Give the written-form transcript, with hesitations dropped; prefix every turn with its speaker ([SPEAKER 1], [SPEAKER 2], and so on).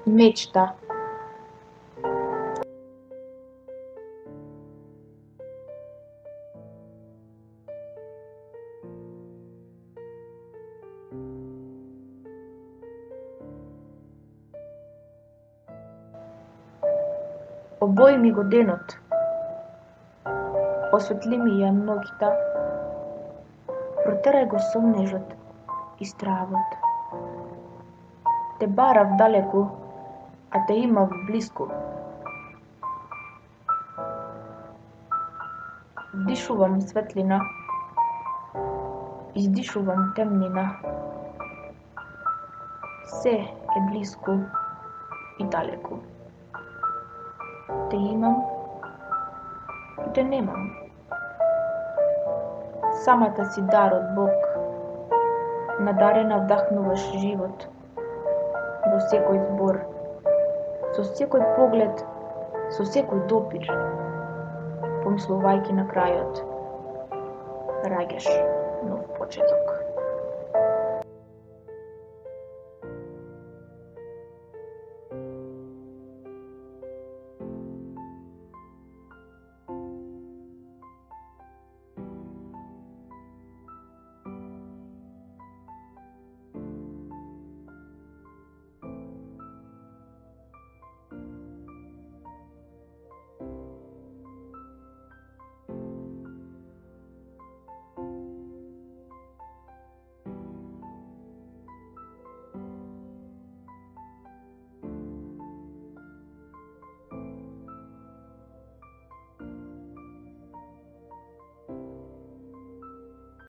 [SPEAKER 1] Мечта. Обои ми го денот. Осветли ми ја ноќта. Протерај го сомнежот и стравот. Те барав далеку, а те имав блиску. Вдишувам светлина, издишувам темнина. Се е блиску и далеку. Те имам и те немам. Самата си дар од Бог. Надарена вдахнуваш живот во секој збор, со секој поглед, со секој допир. Помислувајќи на крајот, раѓаш нов почеток.